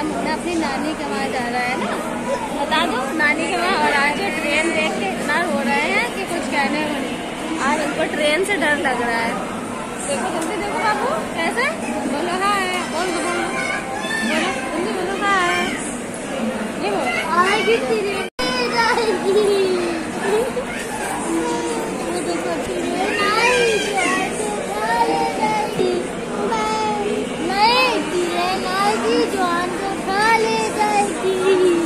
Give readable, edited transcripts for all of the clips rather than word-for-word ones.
हम अपनी नानी के वहाँ जा रहे हैं ना, बता दो नानी के वहाँ। और आज जो ट्रेन देख के इतना रो रहे हैं कि कुछ कहने को नहीं। आज उनको ट्रेन से डर लग रहा है। देखो जल्दी देखो बाबू कैसे बोलो हाय, बोल दो बोलो जल्दी बोलो हाय। ये बोलो आएगी ट्रेन आएगी। जवान को खा ले जाएगी।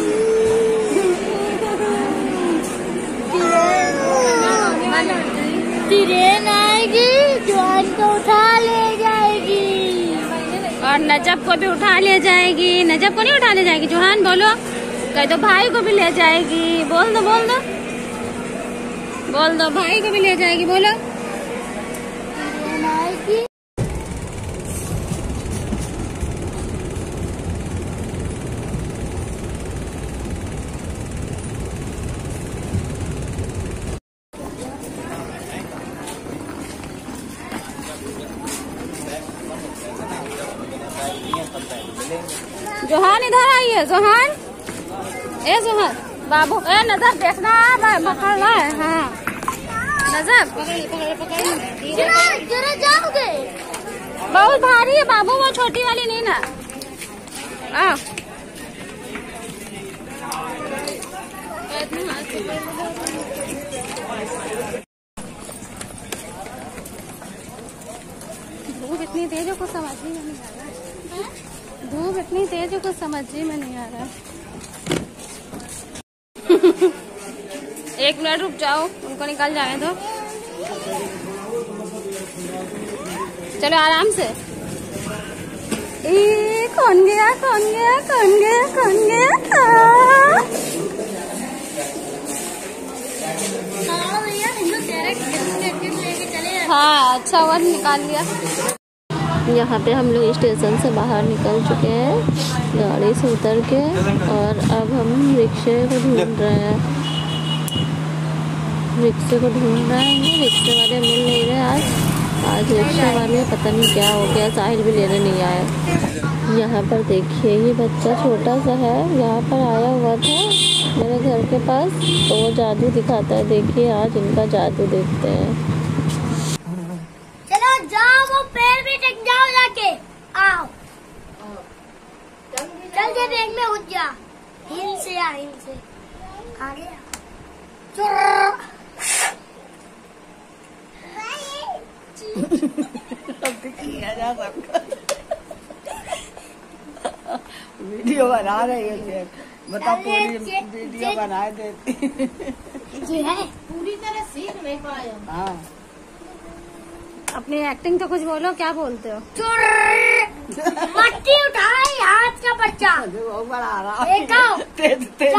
ट्रेन आएगी, जवान को उठा ले जाएगी। और नजब को भी उठा ले जाएगी। नजब को नहीं उठा ले जाएगी जोहान बोलो, कह दो भाई को भी ले जाएगी। बोल दो बोल दो बोल दो, भाई को भी ले जाएगी बोलो। ट्रेन आएगी। जोहान इधर आइए, जोहान ए जोहान बाबू ए नजर देखना पकड़ना है। हाँ नजर जरा जाओगे, बहुत भारी है बाबू, वो छोटी वाली नहीं ना। धूप इतनी तेज है कुछ समझ ही नहीं आ रहा। धूप इतनी तेज है कुछ समझ ही में नहीं आ रहा। 1 मिनट रुक जाओ, उनको निकल जाए तो। चलो आराम से। कौन गया कौन गया कौन गया कौन गया? हाँ अच्छा हुआ निकाल लिया। यहाँ पे हम लोग स्टेशन से बाहर निकल चुके हैं गाड़ी से उतर के, और अब हम रिक्शे को ढूंढ रहे हैं। रिक्शे को ढूंढ रहे हैं, रिक्शे वाले मिल नहीं रहे। आज रिक्शे वाले पता नहीं क्या हो गया, साहिल भी लेने नहीं आए। यहाँ पर देखिए ये बच्चा छोटा सा है, यहाँ पर आया हुआ था मेरे घर के पास, तो वो जादू दिखाता है। देखिए आज इनका जादू देखते हैं। चलो जाओ, वो पेड़ भी टेक जाओ, जाके आओ। चल के बैग में उठ जा, हिल से आ, हिल से आ गया। जा सकता वीडियो बना रही है, बता पूरी वीडियो बना देती है। पूरी तरह सीख नहीं पाए। हाँ अपनी एक्टिंग तो कुछ बोलो, क्या बोलते हो? मट्टी उठाए हाथ का बच्चा, बना रहा देखो तेज तेज।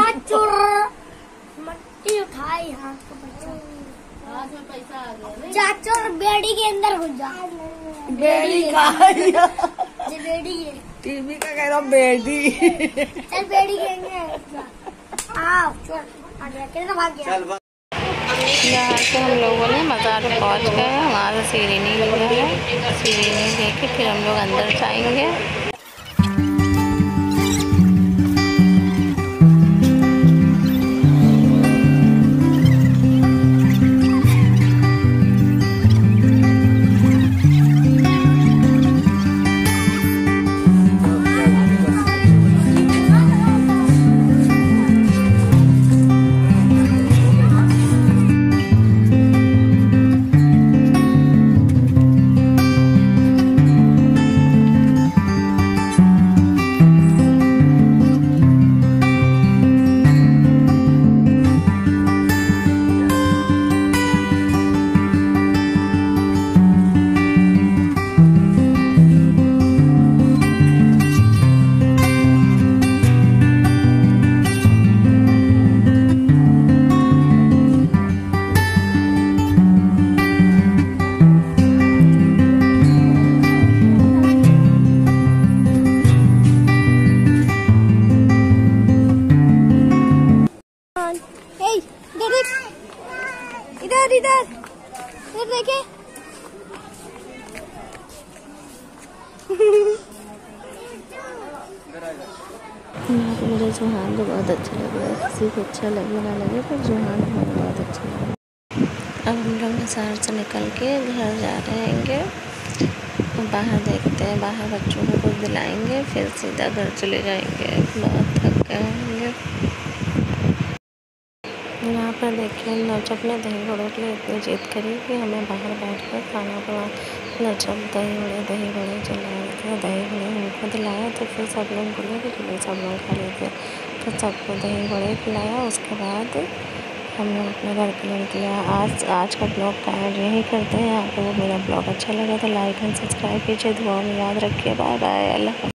मट्टी उठाई हाथ का बच्चा, हाथ में पैसा आ गया। चाचू बेड़ी के अंदर घुस जा। बेड़ी का बेड़ी है, टीवी का कह रहा हूँ बेड़ी। चल बेड़ी के अंदर आओ, चल आ गया, कितना भाग गया। यहाँ से हम लोगों ने मज़ार पहुँच गए, वहाँ से सीढ़ी लिया है। सीढ़ी लेके फिर हम लोग अंदर जाएंगे। यहाँ पे मुझे जुहान तो बहुत अच्छा लग रहा है, किसी को अच्छा लगे ना लगे पर जुहान हमें बहुत अच्छा लगा। अब हम लोग मसार से निकल के घर जा रहे हैं। बाहर देखते हैं, बाहर बच्चों को कुछ दिलाएंगे, फिर सीधा घर चले जाएंगे। बहुत थक गए होंगे। यहाँ पर देखिए नौचप ने दही बड़ों के लिए इतनी जिद करी कि हमें बाहर बैठ कर खाना बना। नौचप दही बड़े चला रहे थे, दही बड़े हमको दिलाया तो फिर सब लोग बोले कि चलो सब लोग खा लेते। तो सबको दही बड़े खिलाया। उसके बाद हम लोग अपने घर के लिए निकले। आज का ब्लॉग का एंड यही करते हैं। आपको मेरा ब्लॉग अच्छा लगा तो लाइक एंड सब्सक्राइब कीजिए। दुआ में याद रखिए। Bye bye. अल्लाह।